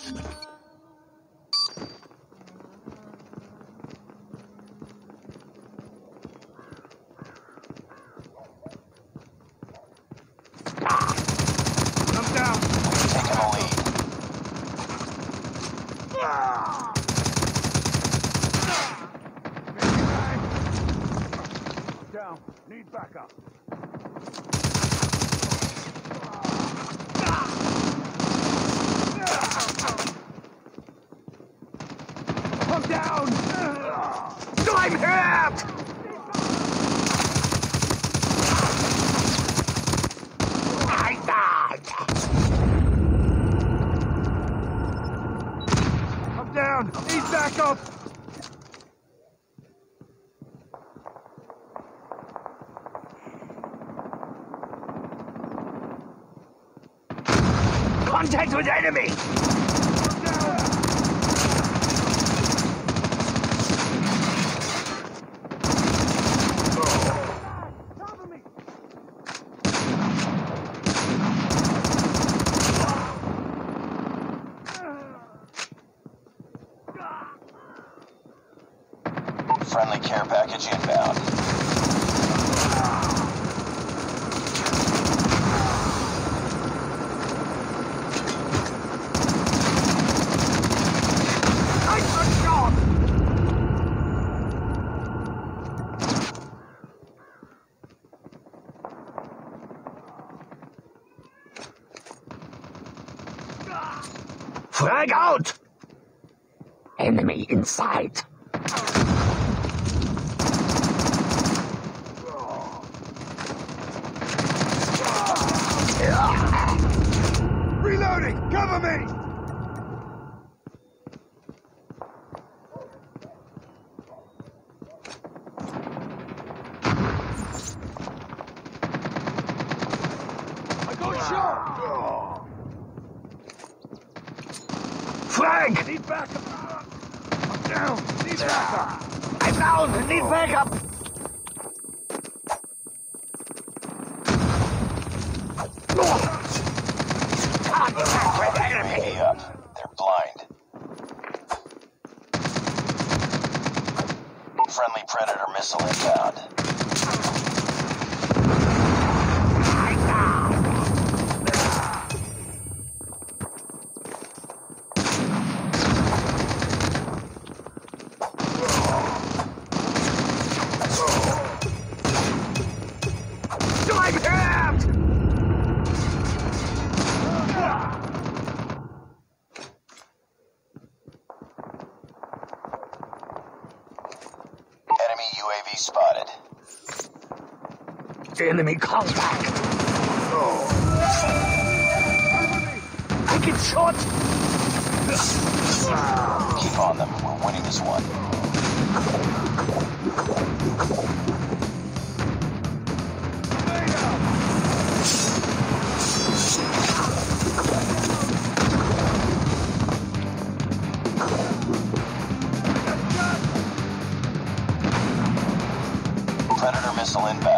I'm down. Taking the lead. Down. Need backup. I'm down. I'm hit. I died. I'm down. Need backup. Contact with enemy! Cover me! Friendly care package inbound. Frag out! Enemy in sight. Reloading! Cover me! I got shot! Flag! Need backup! I'm down! Need backup! I'm down! Need backup! Contact with enemy! Up. They're blind. Friendly Predator missile inbound. Enemy UAV spotted. Enemy contact! I get shot! Keep on them. We're winning this one. Predator missile inbound.